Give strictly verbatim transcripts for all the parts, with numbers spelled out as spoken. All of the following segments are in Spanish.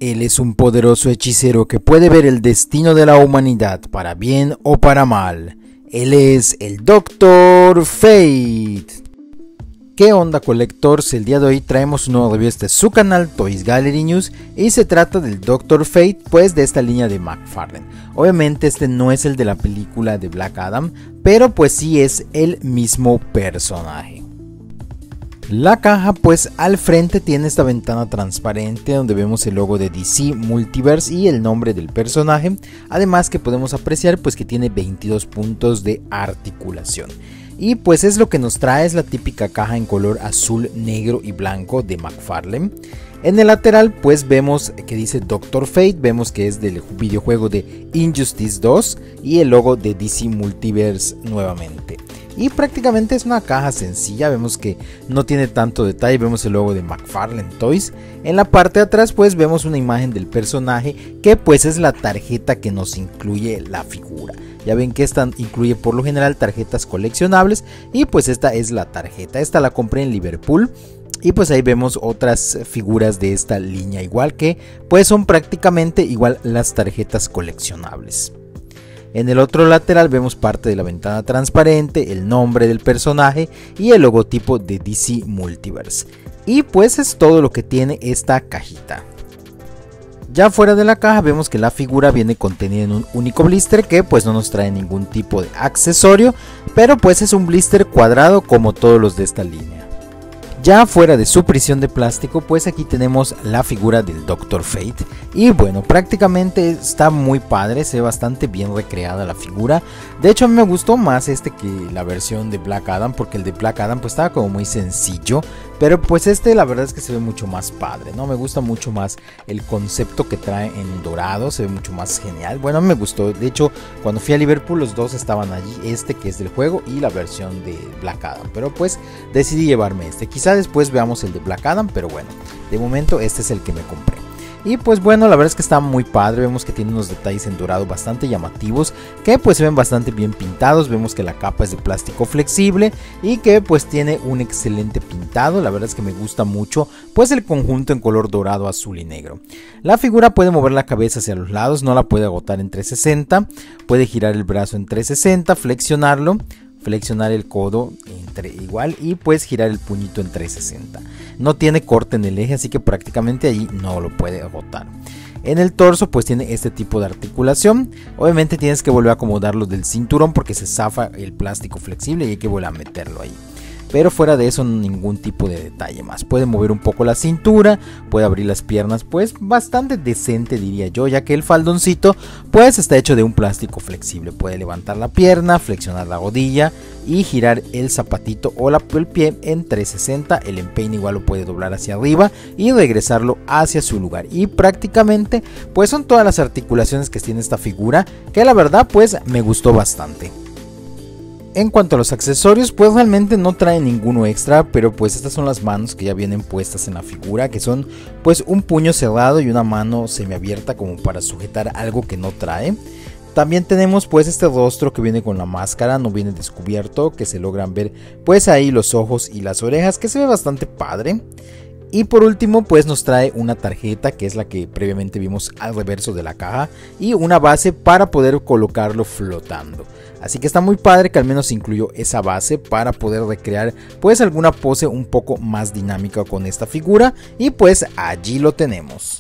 Él es un poderoso hechicero que puede ver el destino de la humanidad para bien o para mal. Él es el doctor Fate. ¿Qué onda, colectores? El día de hoy traemos un nuevo review de su canal Toys Gallery News y se trata del doctor Fate, pues de esta línea de McFarlane. Obviamente este no es el de la película de Black Adam, pero pues sí es el mismo personaje. La caja pues al frente tiene esta ventana transparente donde vemos el logo de D C Multiverse y el nombre del personaje, además que podemos apreciar pues que tiene veintidós puntos de articulación. Y pues es lo que nos trae, es la típica caja en color azul, negro y blanco de McFarlane. En el lateral pues vemos que dice doctor Fate, vemos que es del videojuego de Injustice dos y el logo de D C Multiverse nuevamente. Y prácticamente es una caja sencilla, vemos que no tiene tanto detalle, vemos el logo de McFarlane Toys. En la parte de atrás pues vemos una imagen del personaje que pues es la tarjeta que nos incluye la figura. Ya ven que esta incluye por lo general tarjetas coleccionables y pues esta es la tarjeta, esta la compré en Liverpool. Y pues ahí vemos otras figuras de esta línea igual que pues son prácticamente igual las tarjetas coleccionables. En el otro lateral vemos parte de la ventana transparente, el nombre del personaje y el logotipo de D C Multiverse. Y pues es todo lo que tiene esta cajita. Ya fuera de la caja vemos que la figura viene contenida en un único blister que pues no nos trae ningún tipo de accesorio, pero pues es un blister cuadrado como todos los de esta línea. Ya fuera de su prisión de plástico pues aquí tenemos la figura del doctor Fate y bueno, prácticamente está muy padre, se ve bastante bien recreada la figura. De hecho a mí me gustó más este que la versión de Black Adam, porque el de Black Adam pues estaba como muy sencillo, pero pues este la verdad es que se ve mucho más padre, ¿no? Me gusta mucho más el concepto que trae en dorado, se ve mucho más genial. Bueno, a mí me gustó, de hecho cuando fui a Liverpool los dos estaban allí, este que es del juego y la versión de Black Adam, pero pues decidí llevarme este. Quizá después veamos el de Black Adam, pero bueno, de momento este es el que me compré. Y pues bueno, la verdad es que está muy padre, vemos que tiene unos detalles en dorado bastante llamativos, que pues se ven bastante bien pintados, vemos que la capa es de plástico flexible y que pues tiene un excelente pintado. La verdad es que me gusta mucho pues el conjunto en color dorado, azul y negro. La figura puede mover la cabeza hacia los lados, no la puede agotar en trescientos sesenta, puede girar el brazo en trescientos sesenta, flexionarlo, flexionar el codo entre igual y pues girar el puñito en trescientos sesenta. No tiene corte en el eje, así que prácticamente allí no lo puede agotar. En el torso pues tiene este tipo de articulación. Obviamente tienes que volver a acomodarlo del cinturón porque se zafa el plástico flexible y hay que volver a meterlo ahí. Pero fuera de eso ningún tipo de detalle más. Puede mover un poco la cintura, puede abrir las piernas, pues bastante decente diría yo, ya que el faldoncito pues está hecho de un plástico flexible. Puede levantar la pierna, flexionar la rodilla y girar el zapatito o la, el pie en trescientos sesenta. El empeine igual lo puede doblar hacia arriba y regresarlo hacia su lugar. Y prácticamente pues son todas las articulaciones que tiene esta figura, que la verdad pues me gustó bastante. En cuanto a los accesorios, pues realmente no trae ninguno extra, pero pues estas son las manos que ya vienen puestas en la figura, que son pues un puño cerrado y una mano semiabierta como para sujetar algo que no trae. También tenemos pues este rostro que viene con la máscara, no viene descubierto, que se logran ver pues ahí los ojos y las orejas, que se ve bastante padre. Y por último pues nos trae una tarjeta que es la que previamente vimos al reverso de la caja y una base para poder colocarlo flotando. Así que está muy padre que al menos incluyó esa base para poder recrear pues alguna pose un poco más dinámica con esta figura y pues allí lo tenemos.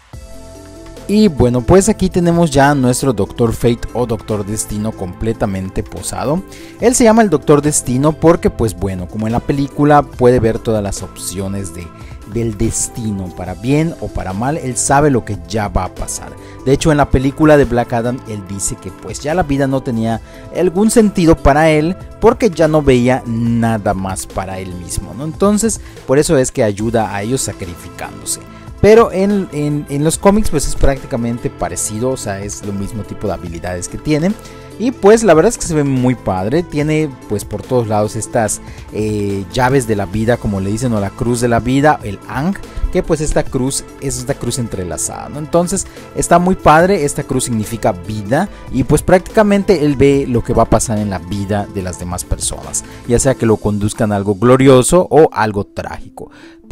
Y bueno, pues aquí tenemos ya nuestro doctor Fate o Doctor Destino completamente posado. Él se llama el Doctor Destino porque pues bueno, como en la película puede ver todas las opciones de, del destino, para bien o para mal. Él sabe lo que ya va a pasar. De hecho en la película de Black Adam él dice que pues ya la vida no tenía algún sentido para él porque ya no veía nada más para él mismo, ¿no? Entonces por eso es que ayuda a ellos sacrificándose. Pero en, en, en los cómics pues es prácticamente parecido, o sea, es lo mismo tipo de habilidades que tiene. Y pues la verdad es que se ve muy padre, tiene pues por todos lados estas eh, llaves de la vida, como le dicen, o la cruz de la vida, el Ang, que pues esta cruz es esta cruz entrelazada, ¿no? Entonces está muy padre, esta cruz significa vida y pues prácticamente él ve lo que va a pasar en la vida de las demás personas, ya sea que lo conduzcan a algo glorioso o algo trágico.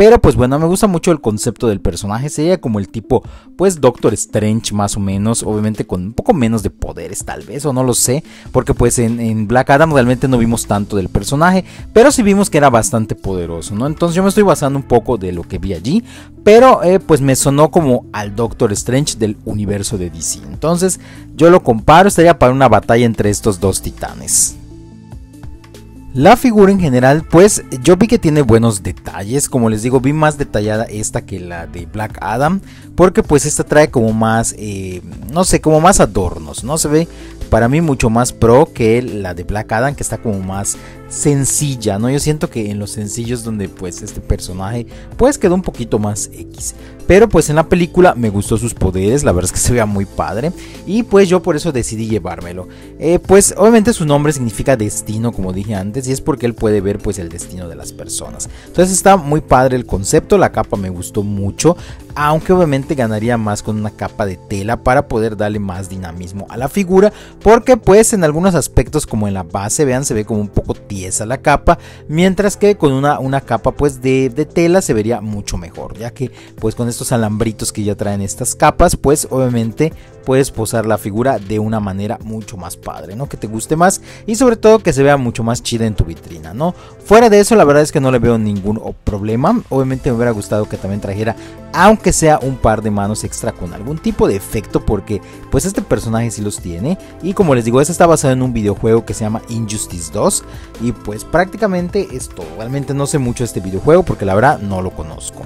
Pero pues bueno, me gusta mucho el concepto del personaje. Sería como el tipo pues Doctor Strange más o menos, obviamente con un poco menos de poderes tal vez, o no lo sé, porque pues en, en Black Adam realmente no vimos tanto del personaje, pero sí vimos que era bastante poderoso, ¿no? Entonces yo me estoy basando un poco de lo que vi allí, pero eh, pues me sonó como al Doctor Strange del universo de D C. Entonces yo lo comparo, estaría para una batalla entre estos dos titanes. La figura en general, pues yo vi que tiene buenos detalles. Como les digo, vi más detallada esta que la de Black Adam, porque pues esta trae como más, eh, no sé, como más adornos, ¿no? Se ve para mí mucho más pro que la de Black Adam, que está como más sencilla, ¿no? Yo siento que en los sencillos donde pues este personaje pues quedó un poquito más X. Pero pues en la película me gustó sus poderes, la verdad es que se veía muy padre. Y pues yo por eso decidí llevármelo. Eh, pues obviamente su nombre significa destino, como dije antes, y es porque él puede ver pues el destino de las personas. Entonces está muy padre el concepto, la capa me gustó mucho. Aunque obviamente ganaría más con una capa de tela para poder darle más dinamismo a la figura, porque pues en algunos aspectos como en la base, vean, se ve como un poco tiesa la capa, mientras que con una, una capa pues de, de tela se vería mucho mejor, ya que pues con estos alambritos que ya traen estas capas, pues obviamente puedes posar la figura de una manera mucho más padre, ¿no? Que te guste más y sobre todo que se vea mucho más chida en tu vitrina, ¿no? Fuera de eso, la verdad es que no le veo ningún problema. Obviamente me hubiera gustado que también trajera, aunque sea un par de manos extra con algún tipo de efecto, porque pues este personaje sí los tiene. Y como les digo, este está basado en un videojuego que se llama Injustice dos, y pues prácticamente es todo. Realmente no sé mucho de este videojuego porque la verdad no lo conozco.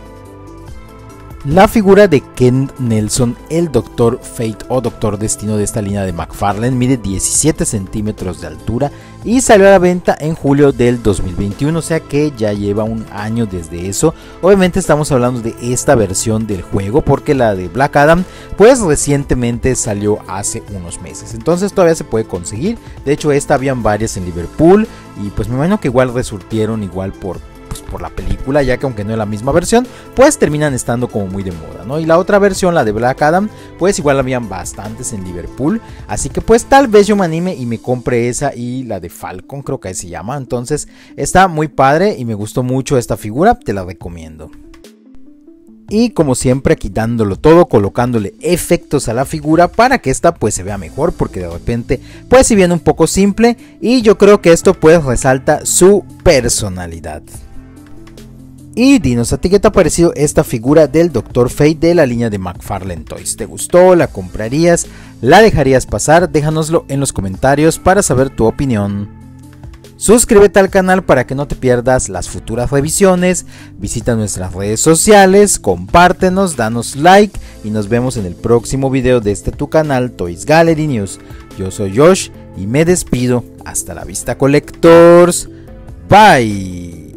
La figura de Kent Nelson, el Doctor Fate o Doctor Destino de esta línea de McFarlane, mide diecisiete centímetros de altura y salió a la venta en julio del dos mil veintiuno, o sea que ya lleva un año desde eso. Obviamente estamos hablando de esta versión del juego, porque la de Black Adam pues recientemente salió hace unos meses, entonces todavía se puede conseguir. De hecho, esta habían varias en Liverpool y pues me imagino que igual resurtieron igual por Pues por la película, ya que aunque no es la misma versión, pues terminan estando como muy de moda, ¿no? Y la otra versión, la de Black Adam, pues igual habían bastantes en Liverpool, así que pues tal vez yo me anime y me compre esa y la de Falcon, creo que así se llama. Entonces está muy padre y me gustó mucho esta figura, te la recomiendo. Y como siempre, aquí dándolo todo, colocándole efectos a la figura para que esta pues se vea mejor, porque de repente pues si viene un poco simple, y yo creo que esto pues resalta su personalidad. Y dinos a ti qué te ha parecido esta figura del Doctor Fate de la línea de McFarlane Toys. ¿Te gustó? ¿La comprarías? ¿La dejarías pasar? Déjanoslo en los comentarios para saber tu opinión. Suscríbete al canal para que no te pierdas las futuras revisiones. Visita nuestras redes sociales, compártenos, danos like y nos vemos en el próximo video de este tu canal Toys Gallery News. Yo soy Josh y me despido. Hasta la vista, collectors. Bye.